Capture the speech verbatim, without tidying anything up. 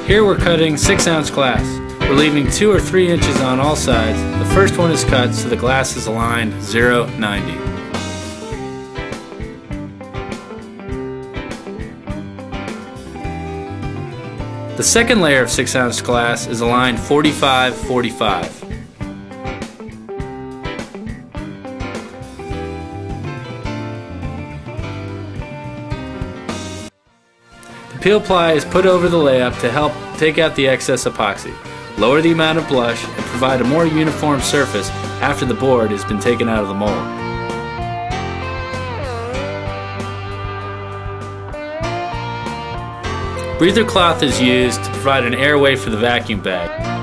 Here we're cutting six ounce glass. We're leaving two or three inches on all sides. The first one is cut so the glass is aligned zero ninety. The second layer of six ounce glass is aligned forty-five forty-five. The peel ply is put over the layup to help take out the excess epoxy, lower the amount of blush, and provide a more uniform surface after the board has been taken out of the mold. Breather cloth is used to provide an airway for the vacuum bag.